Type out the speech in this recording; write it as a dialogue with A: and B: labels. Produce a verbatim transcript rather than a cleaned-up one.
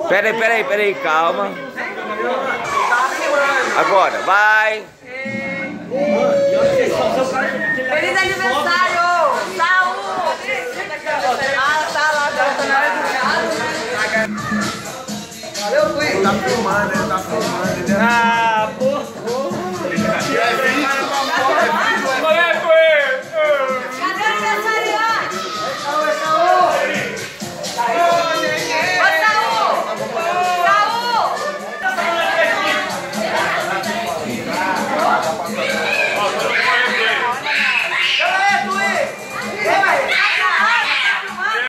A: Pera aí, pera aí, pera aí, calma. Agora, vai.
B: Feliz aniversário! Saúde! Ah, tá lá, tá na hora do gado.
C: Valeu, Luiz. Tá filmando, ele tá filmando.
A: Ah.